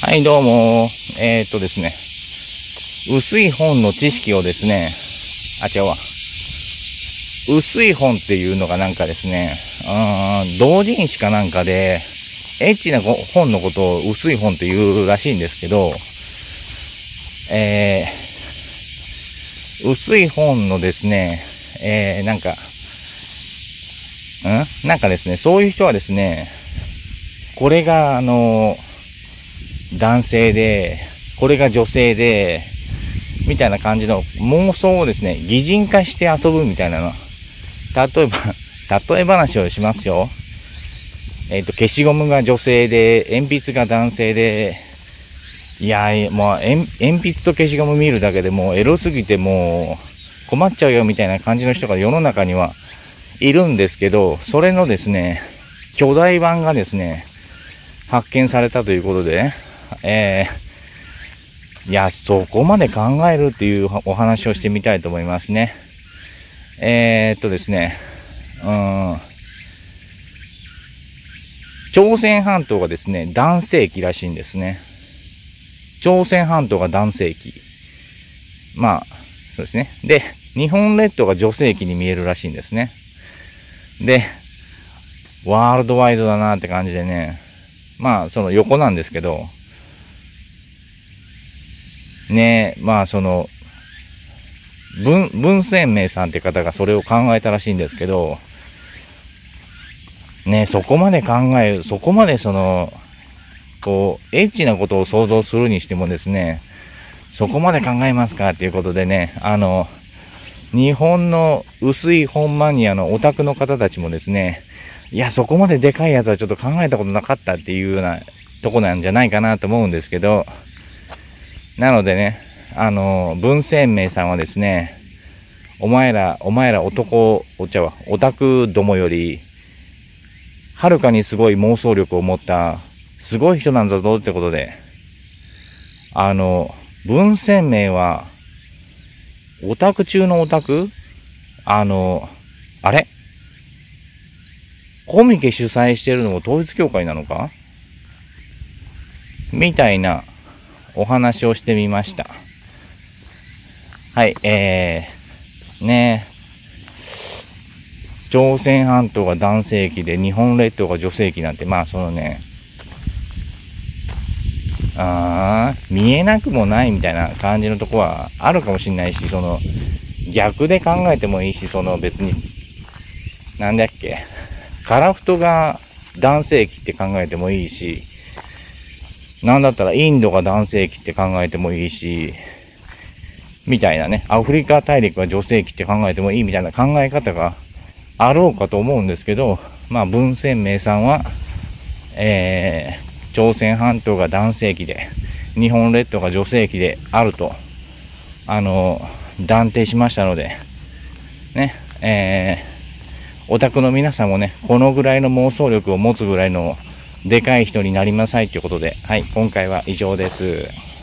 はい、どうも。ですね、薄い本の知識をですね、違うわ。薄い本っていうのがなんかですね、同人誌かなんかで、エッチな本のことを薄い本って言うらしいんですけど、薄い本のですね、なんかですね、そういう人はですね、これが男性で、これが女性で、みたいな感じの妄想をですね、擬人化して遊ぶみたいなの。例え話をしますよ。消しゴムが女性で、鉛筆が男性で、いや、もう鉛筆と消しゴム見るだけでもうエロすぎてもう困っちゃうよみたいな感じの人が世の中にはいるんですけど、それのですね、巨大版がですね、発見されたということで、いや、そこまで考えるっていうお話をしてみたいと思いますね。ですね、朝鮮半島がですね、男性期らしいんですね。朝鮮半島が男性期。まあ、そうですね。で、日本列島が女性期に見えるらしいんですね。で、ワールドワイドだなって感じでね、まあ、その横なんですけど、ね、まあ、文鮮明さんって方がそれを考えたらしいんですけど、ね、そこまでそこまでエッチなことを想像するにしてもですね、そこまで考えますかっていうことでね、日本の薄い本マニアのオタクの方たちもですね、いや、そこまででかいやつはちょっと考えたことなかったっていうようなとこなんじゃないかなと思うんですけど、なのでね、文鮮明さんはですね、お前らオタクどもより、はるかにすごい妄想力を持った、すごい人なんだぞってことで、文鮮明は、オタク中のオタク？あれコミケ主催してるのも統一教会なのかみたいなお話をしてみました。はい、朝鮮半島が男性期で日本列島が女性期なんて、まあ見えなくもないみたいな感じのとこはあるかもしれないし、逆で考えてもいいし、別に、なんだっけ、カラフトが男性期って考えてもいいし、なんだったらインドが男性期って考えてもいいし、みたいなね、アフリカ大陸が女性期って考えてもいいみたいな考え方があろうかと思うんですけど、まあ、文鮮明さんは、朝鮮半島が男性期で、日本列島が女性期であると、断定しましたので、ね、オタクの皆さんもね、このぐらいの妄想力を持つぐらいのでかい人になりなさいということで、はい、今回は以上です。